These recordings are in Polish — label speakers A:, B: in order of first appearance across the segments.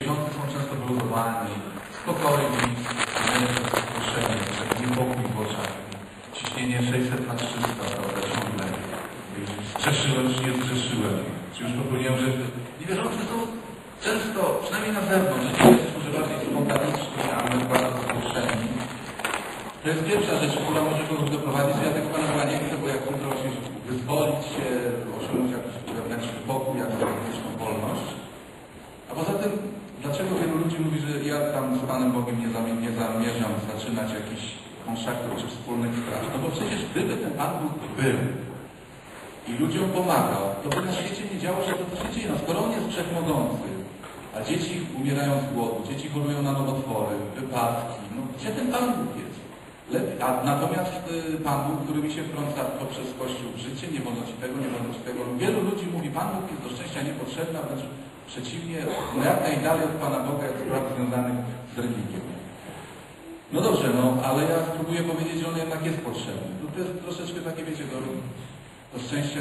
A: Wierzący są często wyluzowani, spokojni, nie rozproszeni, niepokój w oczach, ciśnienie 600 na 300, prawda, ciągle. Zgrzeszyłem, czy nie zgrzeszyłem, czy już popełniłem rzeczy. Niewierzący są często, przynajmniej na zewnątrz, że bardziej spontaniczni, a my bardzo rozproszeni. To jest pierwsza rzecz, która może kogoś doprowadzić. Ja tego Pana Boga nie chcę, bo jak chcę właśnie wyzwolić się, osiągnąć jakiś wewnętrzny pokój, jakąś wewnętrzną wolność. A poza tym, dlaczego wielu ludzi mówi, że ja tam z Panem Bogiem nie zamierzam zaczynać jakichś kontraktów czy wspólnych spraw? No bo przecież gdyby ten Pan Bóg był i ludziom pomagał, to by na świecie nie działo się to, co się dzieje. No skoro On jest wszechmogący, a dzieci umierają z głodu, dzieci chorują na nowotwory, wypadki, no gdzie ten Pan Bóg jest? Natomiast Pan Bóg, który mi się wtrąca poprzez Kościół w życie, nie wolno ci tego, nie wolno ci tego. Wielu ludzi mówi, Pan Bóg jest do szczęścia niepotrzebny, a wręcz przeciwnie, no jak najdalej od Pana Boga jest spraw związanych z religią. No dobrze, no, ale ja spróbuję powiedzieć, że on jednak jest potrzebny. To jest troszeczkę takie, wiecie, do szczęścia,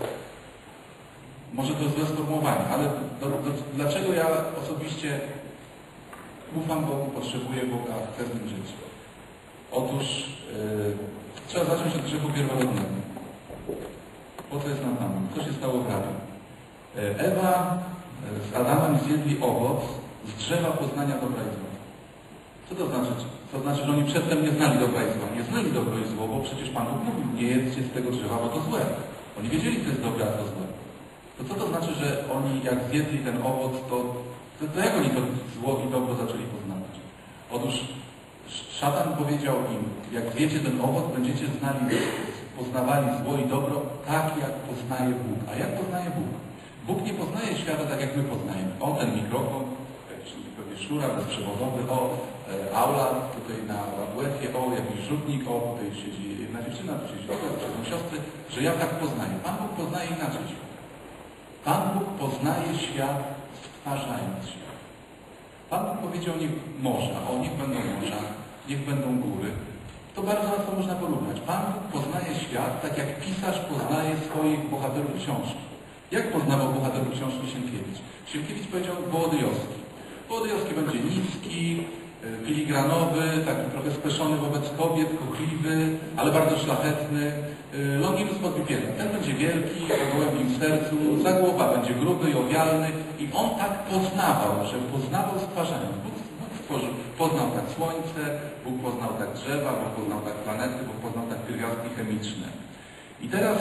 A: może to jest złe sformułowanie, ale dlaczego ja osobiście ufam Bogu, potrzebuję Boga, chcę z nim żyć? Otóż trzeba zacząć od grzechu pierworodnego. Po co jest nam Pan? Co się stało w raju? Ewa z Adamem zjedli owoc z drzewa poznania dobra i zła. Co to znaczy? To znaczy, że oni przedtem nie znali dobra i zła. Nie znali dobro i zło, bo przecież Pan Bóg mówił, nie jedzcie z tego drzewa, bo to złe. Oni wiedzieli, co jest dobre, a co złe. To co to znaczy, że oni jak zjedli ten owoc, to jak oni to zło i dobro zaczęli poznawać? Otóż szatan powiedział im, jak zjecie ten owoc, będziecie poznawali zło i dobro tak, jak poznaje Bóg. A jak poznaje Bóg? Bóg nie poznaje świata tak, jak my poznajemy. O, ten mikrofon, szura bezprzewodowy, o, aula tutaj na WF-ie, o, jakiś rzutnik, o, tutaj siedzi jedna dziewczyna, tu siedzi ojciec, siedzą siostry, że ja tak poznaję. Pan Bóg poznaje inaczej świat. Pan Bóg poznaje świat, stwarzając świat. Pan Bóg powiedział, niech morza, o, niech będą morza, niech będą góry. To bardzo łatwo można porównać. Pan Bóg poznaje świat, tak jak pisarz poznaje swoich bohaterów książki. Jak poznawał bohaterów książki Sienkiewicz? Sienkiewicz powiedział Wołodyjowski. Wołodyjowski będzie niski, filigranowy, taki trochę speszony wobec kobiet, kochliwy, ale bardzo szlachetny. Longinus Podbipiela. Ten będzie wielki, o gołębim sercu, Zagłoba będzie gruby i owialny. I on tak poznawał, że poznawał stwarzając. Bóg stworzył. Poznał tak słońce, Bóg poznał tak drzewa, Bóg poznał tak planety, Bóg poznał tak pierwiastki chemiczne. I teraz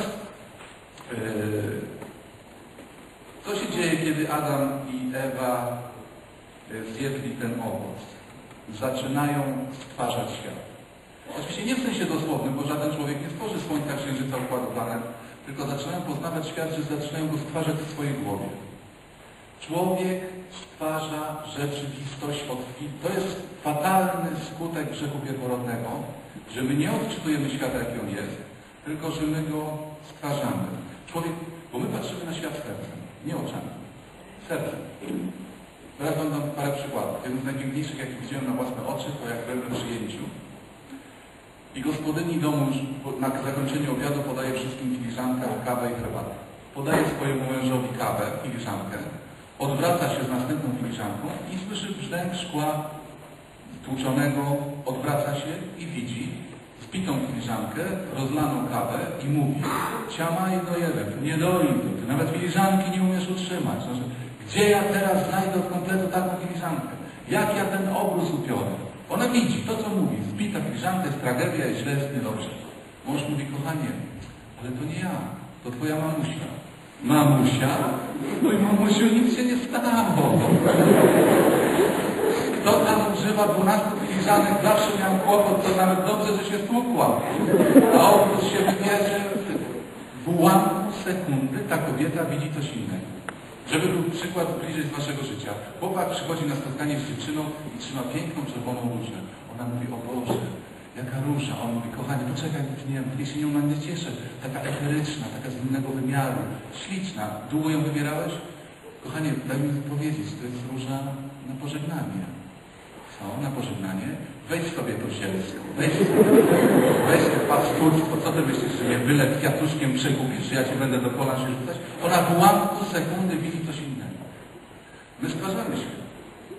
A: co się dzieje, kiedy Adam i Ewa zjedli ten owoc? Zaczynają stwarzać świat. Oczywiście nie w sensie dosłownym, bo żaden człowiek nie stworzy Słońca, Księżyca, układu planet, tylko zaczynają poznawać świat, że zaczynają go stwarzać w swojej głowie. Człowiek stwarza rzeczywistość od chwili. To jest fatalny skutek grzechu pierworodnego, że my nie odczytujemy świata, jaki on jest, tylko że my go stwarzamy. Człowiek, bo my patrzymy na świat sercem, nie oczami. Sercem. Teraz będą parę przykładów. Jeden z najpiękniejszych, jaki widziałem na własne oczy, to jak byłem na przyjęciu. I gospodyni domu już na zakończeniu obiadu podaje wszystkim filiżankach kawę i herbatę. Podaje swojemu mężowi kawę, filiżankę, odwraca się z następną filiżanką i słyszy brzdęk szkła tłuczonego, odwraca się i widzi zbitą filiżankę, rozlaną kawę i mówi: ciamaj do jeden, nie doj, ty nawet filiżanki nie umiesz utrzymać. Znaczy, gdzie ja teraz znajdę od kompletu taką filiżankę? Jak ja ten obrus upiorę? Ona widzi to, co mówi. Zbita filiżanka jest tragedia, jest źle, jest niedobrze. Mąż mówi: kochanie, ale to nie ja, to twoja mamusia. Mamusia? No i mamusiu, nic się nie stało. Kto tam używa 12 filiżanek, zawsze miał kłopot, to nawet dobrze, że się stłukła. A obrus się wybierze. W ułamku sekundy ta kobieta widzi coś innego. Żeby był przykład bliżej z naszego życia. Chłopak przychodzi na spotkanie z dziewczyną i trzyma piękną czerwoną różę. Ona mówi: o Boże, jaka róża. On mówi: kochanie, poczekaj, ja się nią nie cieszę. Taka eteryczna, taka z innego wymiaru. Śliczna. Długo ją wybierałeś? Kochanie, daj mi powiedzieć, to jest róża na pożegnanie. Co? Na pożegnanie? Wejdź sobie to zielsko. Weź te paskudstwo. Co ty myślisz, że mnie byle kwiatuszkiem przekupisz, że ja cię będę do kolan się rzucać? Ona w ułamku sekundy widzi coś innego. My stwarzamy świat.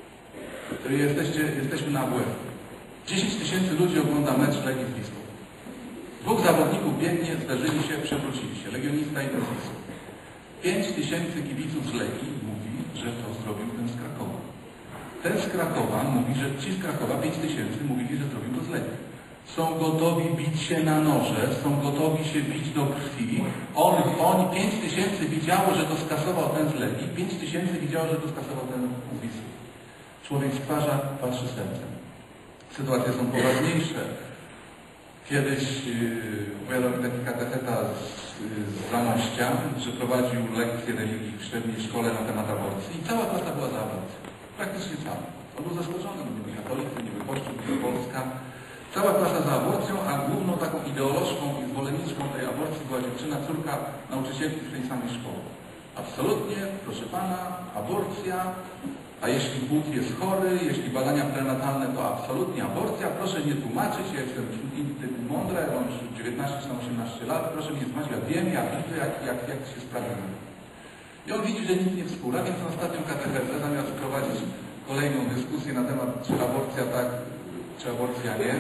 A: jesteśmy na AWF. 10 000 ludzi ogląda mecz Legii z Wisłą. Dwóch zawodników biegnie, zderzyli się, przewrócili się. Legionista i ten z Wisły. 5 000 kibiców z Legii mówi, że to zrobił ten z Krakowa. Ten z Krakowa mówi, że ci z Krakowa 5 000 mówili, że zrobił to z Legii. Są gotowi bić się na noże, są gotowi się bić do krwi. Oni 5 000 widziało, że to skasował ten z Legii, 5 000 widziało, że to skasował ten z Wisły. Człowiek stwarza, patrzy sercem. Sytuacje są poważniejsze. Kiedyś opowiadał mi taki katecheta z Zamościa, że prowadził lekcje religii w średniej szkole na temat aborcji i cała klasa była za aborcją. Praktycznie cała. On był zaskoczony, bo niby katolicy, niby Kościół, niby Polska. Cała klasa za aborcją, a główną taką ideolożką i zwolenniczką tej aborcji była dziewczyna, córka nauczycielki w tej samej szkole. Absolutnie, proszę pana, aborcja, a jeśli płód jest chory, jeśli badania prenatalne, to absolutnie aborcja. Proszę nie tłumaczyć, ja jestem mądra, ja mam już 19 czy 18 lat, proszę mnie znać, ja wiem, ja widzę, jak się sprawdzimy. I on widzi, że nikt nie wskóra, więc na ostatnią katechezę, zamiast prowadzić kolejną dyskusję na temat, czy aborcja tak, czy aborcja nie,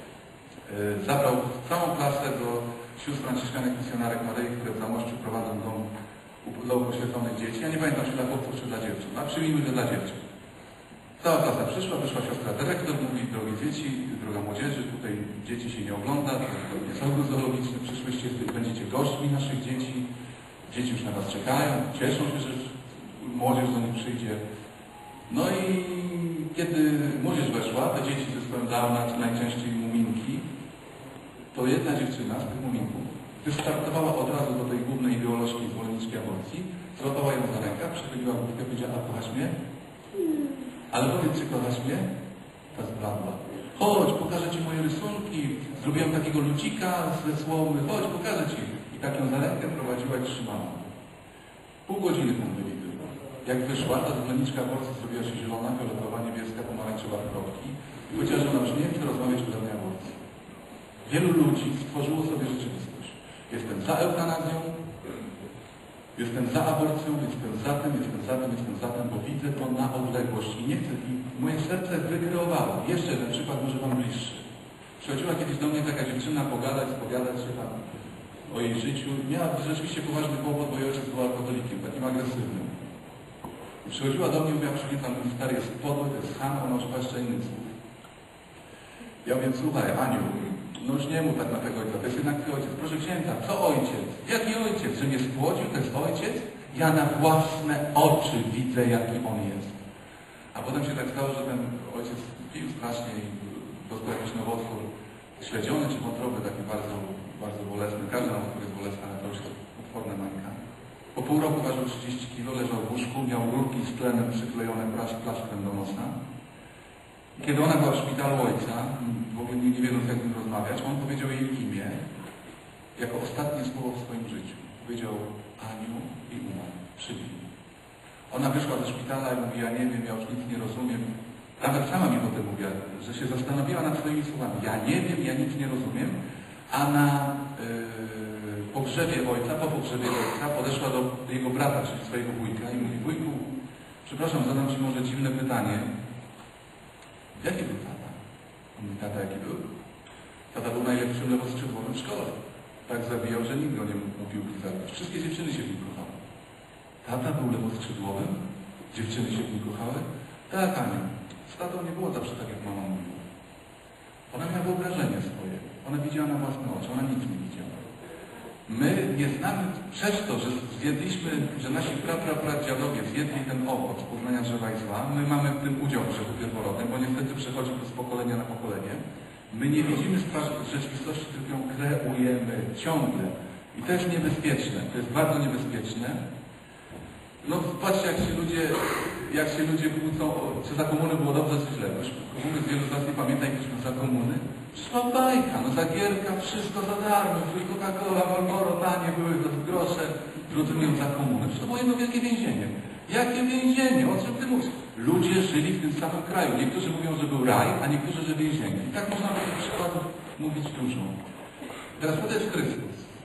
A: zabrał całą klasę do sióstr franciszkanek misjonarek Maryi, które w Zamościu prowadzą dom dla upośledzonych dzieci. Ja nie pamiętam, czy dla chłopców, czy dla dziewczyn. A przyjmijmy, że dla dziewczyn. Cała klasa przyszła, wyszła siostra dyrektor, mówi, drogie dzieci, droga młodzieży, tutaj dzieci się nie ogląda, to nie są zoologiczne, przyszłyście, będziecie gośćmi naszych dzieci, dzieci już na was czekają, cieszą się, że młodzież do nich przyjdzie. No i kiedy młodzież weszła, te dzieci ze swoją Downa, czy najczęściej muminki, to jedna dziewczyna z tych muminków wystartowała od razu do tej głównej ideolożki zwolenniczki aborcji, złapała ją za rękę, przechyliła główkę, powiedziała, a kochasz mnie? Ale powiedz, czy kochasz mnie? Ta zbladła. Chodź, pokażę ci moje rysunki, zrobiłem takiego ludzika ze słomy, chodź, pokażę ci. I tak ją za rękę prowadziła i trzymała. Pół godziny tam byli tylko. Jak wyszła, ta zwolenniczka aborcji zrobiła się zielona, fioletowa, niebieska, pomarańczowa w kropki i powiedziała, że ona już nie chce rozmawiać o żadnej aborcji. Wielu ludzi stworzyło sobie rzeczywistość. Jestem za eutanazją, jestem za aborcją, jestem za tym, bo widzę to na odległość i nie chcę. I moje serce wykreowało. Jeszcze jeden przykład, może wam bliższy. Przychodziła kiedyś do mnie taka dziewczyna spowiadać się tam o jej życiu. Miała rzeczywiście poważny kłopot, bo jej ojciec był alkoholikiem, takim agresywnym. I przychodziła do mnie i mówiła, przywitam, mój stary jest podły, to jest ham, ona używa jeszcze innych słów. Ja mówię, słuchaj, Aniu, no już nie mów tak na tego ojca, to jest jednak twój ojciec. Proszę księdza, co ojciec? Jaki ojciec? Że mnie spłodził, to jest ojciec? Ja na własne oczy widzę, jaki on jest. A potem się tak stało, że ten ojciec pił strasznie i dostał jakiś nowotwór śledziony czy wątroby, taki bardzo, bardzo bolesny. Każdy nowotwór jest bolesny, ale to już jest potworne mańka. Po pół roku ważył 30 kg, leżał w łóżku, miał rurki z tlenem przyklejone plaszczem do nosa. Kiedy ona była w szpitalu ojca, w ogóle nie wiedząc, jak z nim rozmawiać, on powiedział jej imię jako ostatnie słowo w swoim życiu. Powiedział Aniu i umarł. Przybij. Ona wyszła ze szpitala i mówi, ja nie wiem, ja już nic nie rozumiem. Nawet sama mi potem mówiła, że się zastanowiła nad swoimi słowami. Ja nie wiem, ja nic nie rozumiem. A na pogrzebie ojca, po pogrzebie ojca podeszła do jego brata, czyli swojego wujka i mówi, wujku, przepraszam, zadam ci może dziwne pytanie. Jaki był tata? On mówi, tata jaki był? Tata był najlepszym lewoskrzydłowym w szkole. Tak zabijał, że nikt go nie mógł piłki zabić. Wszystkie dziewczyny się w nim kochały. Tata był lewoskrzydłowym? Dziewczyny się w nim kochały? Tak, Aniu. Z tatą nie było zawsze tak, jak mama mówiła. Ona miała wyobrażenie swoje. Ona widziała na własne oczy. Ona nic nie widziała. My nie znamy, przez to, że zjedliśmy, że nasi pradziadowie zjedli ten owoc poznania drzewa i zła, my mamy w tym udział w grzechu pierworodnym, bo niestety przechodzi to z pokolenia na pokolenie. My nie widzimy rzeczywistości, tylko ją kreujemy ciągle. I to jest niebezpieczne. To jest bardzo niebezpieczne. No patrzcie, jak się ludzie kłócą, czy za komuny było dobrze, czy źle. Już komuny z wielu z nas nie pamięta, jak byliśmy za komuny. Przecież to bajka, no za Gierka, wszystko za darmo, Coca-Cola, Marlboro, tanie były grosze, rozumiem za komuny. Przecież to było jedno wielkie więzienie. Jakie więzienie? O czym ty mówisz? Ludzie żyli w tym samym kraju. Niektórzy mówią, że był raj, a niektórzy, że więzienie. I tak można by tych przykładów mówić dużo. Teraz to jest Chrystus.